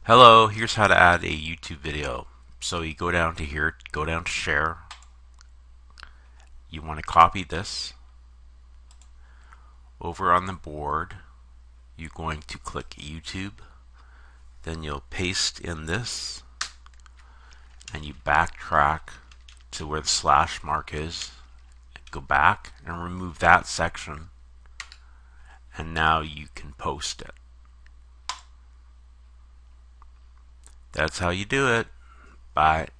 Hello, here's how to add a YouTube video. So you go down to here, go down to share. You want to copy this. Over on the board, you're going to click YouTube. Then you'll paste in this and you backtrack to where the slash mark is. Go back and remove that section. And now you can post it. That's how you do it. Bye.